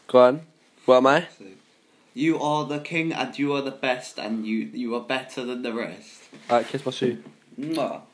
Go on. What am I? You are the king and you are the best and you are better than the rest. Alright, kiss my shoe. Mwah.